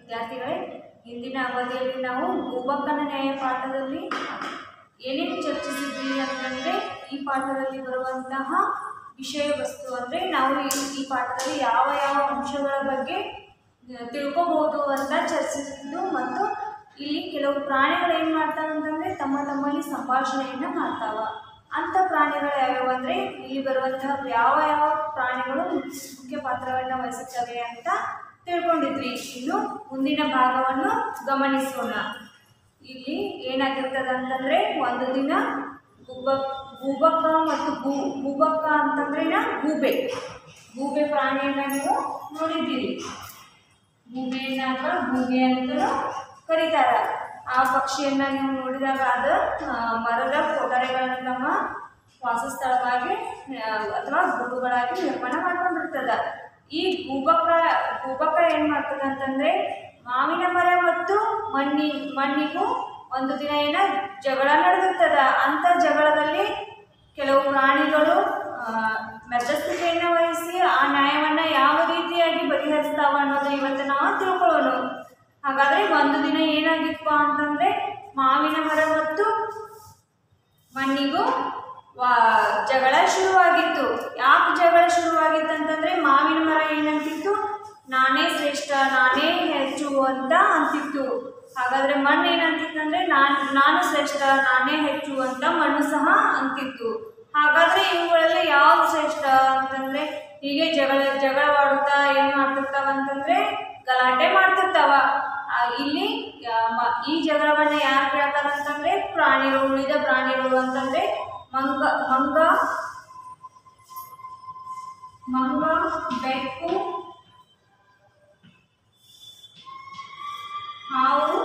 ವಿದ್ಯಾರ್ಥಿಗಳೇ, ಹಿಂದಿನ ಅವಧಿಯಲ್ಲಿ ನಾವು ಭೂಭಕ್ಕನ ನ್ಯಾಯ ಪಾಠದಲ್ಲಿ ಏನೇನು ಚರ್ಚಿಸಿದ್ವಿ ಅಂತಂದರೆ, ಈ ಪಾಠದಲ್ಲಿ ಬರುವಂತಹ ವಿಷಯ ವಸ್ತು ಅಂದರೆ ನಾವು ಈ ಪಾಠದಲ್ಲಿ ಯಾವ ಯಾವ ಅಂಶಗಳ ಬಗ್ಗೆ ತಿಳ್ಕೊಬೋದು ಅಂತ ಚರ್ಚಿಸಿದ್ದು. ಮತ್ತು ಇಲ್ಲಿ ಕೆಲವು ಪ್ರಾಣಿಗಳು ಏನು ಮಾಡ್ತಾವೆ ಅಂತಂದರೆ ತಮ್ಮಲ್ಲಿ ಸಂಭಾಷಣೆಯನ್ನು ಮಾಡ್ತಾವೆ. ಅಂಥ ಪ್ರಾಣಿಗಳು ಯಾವ್ಯಾವ ಅಂದರೆ ಇಲ್ಲಿ ಬರುವಂತಹ ಯಾವ ಯಾವ ಪ್ರಾಣಿಗಳು ಮುಖ್ಯ ಪಾತ್ರವನ್ನು ವಹಿಸುತ್ತವೆ ಅಂತ ತಿಳ್ಕೊಂಡಿದ್ವಿ. ಇನ್ನು ಮುಂದಿನ ಭಾಗವನ್ನು ಗಮನಿಸೋಣ. ಇಲ್ಲಿ ಏನಾಗಿರ್ತದೆ ಅಂತಂದರೆ, ಒಂದು ದಿನ ಭೂಭಕ್ಕ ಮತ್ತು ಭೂಭಕ್ಕ ಅಂತಂದ್ರೆ ಗೂಬೆ ಪ್ರಾಣಿಯನ್ನು ನೀವು ನೋಡಿದ್ದೀರಿ. ಗೂಬೆಯನ್ನು ಅಥವಾ ಗೂಬೆ ಅಂತಲೂ ಕರೀತಾರೆ. ಆ ಪಕ್ಷಿಯನ್ನು ನೀವು ನೋಡಿದಾಗ ಅದು ಮರದ ಕೊಠಡಿಗಳನ್ನು ತಮ್ಮ ವಾಸಸ್ಥಳವಾಗಿ ಅಥವಾ ಗೂಡುಗಳಾಗಿ ನಿರ್ಮಾಣ ಮಾಡ್ಕೊಂಡಿರ್ತದೆ. ಈ ಭೂಭಕ್ಕ ಏನು ಮಾಡ್ತದೆ ಅಂತಂದರೆ, ಮಾವಿನ ಮರ ಮತ್ತು ಮಣ್ಣಿಗೂ ಒಂದು ದಿನ ಜಗಳ ನಡೆದಿರ್ತದೆ. ಅಂಥ ಜಗಳದಲ್ಲಿ ಕೆಲವು ಪ್ರಾಣಿಗಳು ಮಧ್ಯಸ್ಥಿಕೆಯನ್ನು ವಹಿಸಿ ಆ ನ್ಯಾಯವನ್ನು ಯಾವ ರೀತಿಯಾಗಿ ಬಗೆಹರಿಸ್ತಾವ ಅನ್ನೋದು ಇವತ್ತು ನಾವು ತಿಳ್ಕೊಳ್ಳೋಣ. ಹಾಗಾದರೆ ಒಂದು ದಿನ ಏನಾಗಿತ್ತು ಅಂತಂದರೆ, ಮಾವಿನ ಮರ ಮತ್ತು ಮಣ್ಣಿಗೂ ಜಗಳ ಶುರುವಾಗಿತ್ತು. ಯಾಕೆ ಜಗಳ ಶುರುವಾಗಿತ್ತು ಅಂತಂದರೆ, ಮಾವಿನ ಮರ ಏನಂತಿತ್ತು, ನಾನೇ ಶ್ರೇಷ್ಠ, ನಾನೇ ಹೆಚ್ಚು ಅಂತ ಅಂತಿತ್ತು. ಹಾಗಾದರೆ ಮಣ್ಣು ಏನಂತಿತ್ತು ಅಂದರೆ, ನಾನು ಶ್ರೇಷ್ಠ, ನಾನೇ ಹೆಚ್ಚು ಅಂತ ಮಣ್ಣು ಸಹ ಅಂತಿತ್ತು. ಹಾಗಾದರೆ ಇವುಗಳಲ್ಲಿ ಯಾವುದು ಶ್ರೇಷ್ಠ ಅಂತಂದರೆ, ಹೀಗೆ ಜಗಳವಾಡುತ್ತಾ ಏನು ಮಾಡ್ತಿರ್ತಾವ ಅಂತಂದರೆ ಗಲಾಟೆ ಮಾಡ್ತಿರ್ತಾವ. ಇಲ್ಲಿ ಈ ಜಗಳವನ್ನು ಯಾರು ಕೇಳ್ತಾರೆ ಅಂತಂದರೆ ಉಳಿದ ಪ್ರಾಣಿಗಳು ಅಂತಂದರೆ ಮಂಗ, ಬೆಕ್ಕು, ಹಾವು,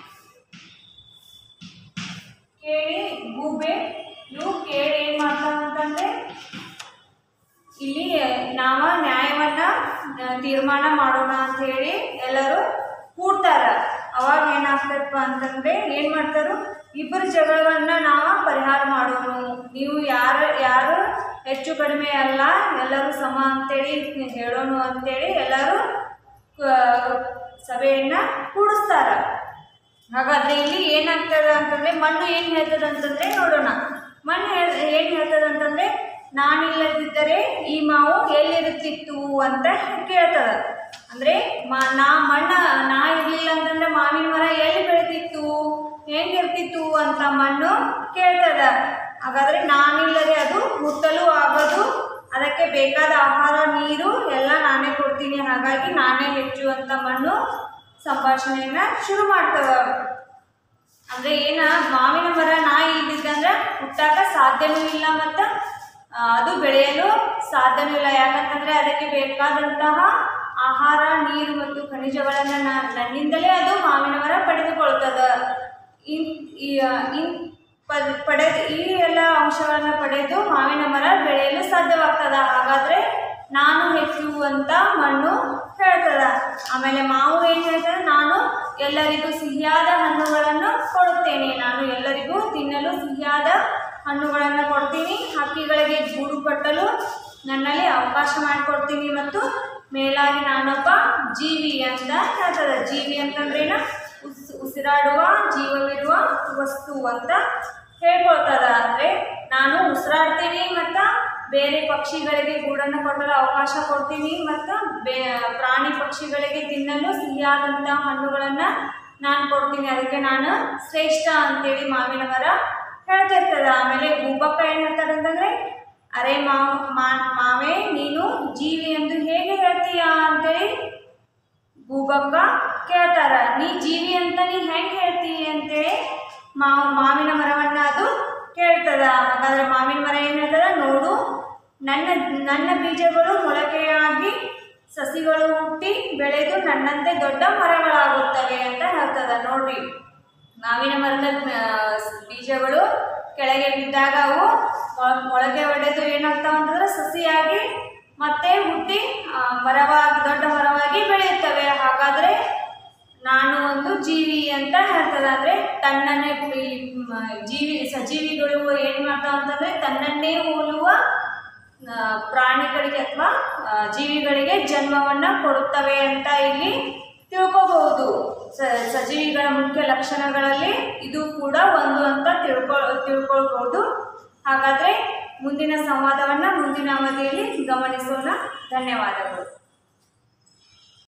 ಕೇಳಿ, ಗೂಬೆ ಇವು ಕೇಳಿ ಏನು ಮಾಡ್ತಾವೆ ಅಂತಂದರೆ, ಇಲ್ಲಿ ನಾವು ನ್ಯಾಯವನ್ನು ತೀರ್ಮಾನ ಮಾಡೋಣ ಅಂಥೇಳಿ ಎಲ್ಲರೂ ಕೂಡ್ತಾರ. ಅವಾಗ ಏನಾಗ್ತದಪ್ಪ ಅಂತಂದರೆ, ಏನು ಮಾಡ್ತಾರೋ, ಇಬ್ಬರು ಜಗಳವನ್ನು ನಾವು ಪರಿಹಾರ ಮಾಡೋಣ, ನೀವು ಯಾರು ಹೆಚ್ಚು ಕಡಿಮೆ ಅಲ್ಲ, ಎಲ್ಲರೂ ಸಮ ಅಂತೇಳಿ ಹೇಳೋಣ ಅಂತೇಳಿ ಎಲ್ಲರೂ ಸಭೆಯನ್ನು ಕೂಡಿಸ್ತಾರ. ಹಾಗಾದರೆ ಇಲ್ಲಿ ಏನಾಗ್ತದೆ ಅಂತಂದರೆ, ಮಣ್ಣು ಏನು ಹೇಳ್ತದೆ ಅಂತಂದರೆ ನೋಡೋಣ. ಮಣ್ಣು ಏನು ಹೇಳ್ತದೆ ಅಂತಂದರೆ, ನಾನಿಲ್ಲದಿದ್ದರೆ ಈ ಮಾವು ಎಲ್ಲಿರುತ್ತಿತ್ತು ಅಂತ ಕೇಳ್ತದೆ. ಅಂದರೆ ನಾ ಇರಲಿಲ್ಲ ಅಂತಂದರೆ ಮಾವಿನ ಮರ ಎಲ್ಲಿ ಬೆಳೀತಿತ್ತು, ಹೆಂಗಿರ್ತಿತ್ತು ಅಂತ ಮಣ್ಣು ಕೇಳ್ತದ. ಹಾಗಾದರೆ ನಾನಿಲ್ಲದೆ ಅದು ಹುಟ್ಟಲು ಆಗೋದು, ಅದಕ್ಕೆ ಬೇಕಾದ ಆಹಾರ ನೀರು ಎಲ್ಲ ನಾನೇ ಕೊಡ್ತೀನಿ, ಹಾಗಾಗಿ ನಾನೇ ಹೆಚ್ಚು ಅಂತ ಮಣ್ಣು ಸಂಭಾಷಣೆಯನ್ನು ಶುರು ಮಾಡ್ತವೆ. ಅಂದರೆ ಮಾವಿನ ಮರ ನಾ ಇಲ್ದಿದ್ದಂದ್ರೆ ಹುಟ್ಟಾಕ ಸಾಧ್ಯವೂ ಇಲ್ಲ ಮತ್ತು ಅದು ಬೆಳೆಯಲು ಸಾಧ್ಯವೂ ಇಲ್ಲ. ಯಾಕಂತಂದರೆ ಅದಕ್ಕೆ ಬೇಕಾದಂತಹ ಆಹಾರ, ನೀರು ಮತ್ತು ಖನಿಜಗಳನ್ನು ನನ್ನಿಂದಲೇ ಅದು ಮಾವಿನ ಮರ ಪಡೆದುಕೊಳ್ತದೆ. ಈ ಎಲ್ಲ ಅಂಶಗಳನ್ನು ಪಡೆದು ಮಾವಿನ ಮರ ಬೆಳೆಯಲು ಸಾಧ್ಯವಾಗ್ತದೆ. ಹಾಗಾದರೆ ನಾನು ಹೆಚ್ಚು ಅಂತ ಮಣ್ಣು ಹೇಳ್ತದ. ಆಮೇಲೆ ಮಾವು ಏನು ಹೇಳ್ತದೆ, ನಾನು ಎಲ್ಲರಿಗೂ ಸಿಹಿಯಾದ ಹಣ್ಣುಗಳನ್ನು ಕೊಡುತ್ತೇನೆ, ನಾನು ಎಲ್ಲರಿಗೂ ತಿನ್ನಲು ಸಿಹಿಯಾದ ಹಣ್ಣುಗಳನ್ನು ಕೊಡ್ತೀನಿ, ಹಕ್ಕಿಗಳಿಗೆ ಗೂಡು ಕಟ್ಟಲು ನನ್ನಲ್ಲಿ ಅವಕಾಶ ಮಾಡಿಕೊಡ್ತೀನಿ, ಮತ್ತು ಮೇಲಾಗಿ ನಾನೊಬ್ಬ ಜೀವಿ ಅಂತ ಹೇಳ್ತದೆ. ಜೀವಿ ಅಂತಂದ್ರೇನು, ಉಸಿರಾಡುವ ಜೀವವಿರುವ ವಸ್ತು ಅಂತ ಹೇಳ್ಕೊಳ್ತದ. ಅಂದರೆ ನಾನು ಉಸಿರಾಡ್ತೀನಿ ಮತ್ತು ಬೇರೆ ಪಕ್ಷಿಗಳಿಗೆ ಗೂಡನ್ನು ಕಟ್ಟಲು ಅವಕಾಶ ಕೊಡ್ತೀನಿ, ಮತ್ತು ಪ್ರಾಣಿ ಪಕ್ಷಿಗಳಿಗೆ ತಿನ್ನಲು ಸಿಹಿಯಾದಂಥ ಹಣ್ಣುಗಳನ್ನು ನಾನು ಕೊಡ್ತೀನಿ, ಅದಕ್ಕೆ ನಾನು ಶ್ರೇಷ್ಠ ಅಂತೇಳಿ ಮಾವಿನ ಮರ ಹೇಳ್ತಿರ್ತದೆ. ಆಮೇಲೆ ಭೂಭಕ್ಕ ಏನು ಹೇಳ್ತಾರೆ ಅಂತಂದರೆ, ಅರೆ ಮಾವೇ ನೀನು ಜೀವಿ ಎಂದು ಹೇಗೆ ಹೇಳ್ತೀಯ ಅಂತೇಳಿ ಭೂಭಕ್ಕ ಕೇಳ್ತಾರ. ನೀ ಜೀವಿ ಅಂತ ನೀ ಹೆಂಗೆ ಹೇಳ್ತೀಯ ಅಂತೇಳಿ ಮಾವಿನ ಮರವನ್ನು ಅದು ಕೇಳ್ತದ. ಹಾಗಾದರೆ ಮಾವಿನ ಮರ ಏನು ಹೇಳ್ತದ, ನೋಡು ನನ್ನ ಬೀಜಗಳು ಮೊಳಕೆಯಾಗಿ ಸಸಿಗಳು ಹುಟ್ಟಿ ಬೆಳೆದು ನನ್ನಂತೆ ದೊಡ್ಡ ಮರಗಳಾಗುತ್ತವೆ ಅಂತ ಹೇಳ್ತದ. ನೋಡ್ರಿ, ಮಾವಿನ ಮರದ ಬೀಜಗಳು ಕೆಳಗೆ ಬಿದ್ದಾಗ ಅವು ಮೊಳಕೆ ಒಡೆದು ಏನಾಗ್ತಾವ ಅಂತಂದ್ರೆ ಸಸಿಯಾಗಿ ಮತ್ತೆ ಹುಟ್ಟಿ ದೊಡ್ಡ ಮರವಾಗಿ ಬೆಳೆಯುತ್ತವೆ. ಹಾಗಾದರೆ ನಾನು ಒಂದು ಜೀವಿ ಅಂತ ಹೇಳ್ತದೆ. ಅಂದರೆ ತನ್ನನ್ನೇ ಸಜೀವಿಗಳು ಏನು ಮಾಡ್ತಾವ ಅಂತಂದರೆ ತನ್ನನ್ನೇ ಹೋಲುವ ಪ್ರಾಣಿಗಳಿಗೆ ಅಥವಾ ಜೀವಿಗಳಿಗೆ ಜನ್ಮವನ್ನು ಕೊಡುತ್ತವೆ ಅಂತ ಇಲ್ಲಿ ತಿಳ್ಕೋಬಹುದು. ಸಜೀವಿಗಳ ಮುಖ್ಯ ಲಕ್ಷಣಗಳಲ್ಲಿ ಇದು ಕೂಡ ಒಂದು ಅಂತ ತಿಳ್ಕೊಳ್ಬೋದು. ಹಾಗಾದರೆ ಮುಂದಿನ ಸಂವಾದವನ್ನು ಮುಂದಿನ ಅವಧಿಯಲ್ಲಿ ಗಮನಿಸೋಣ. ಧನ್ಯವಾದಗಳು.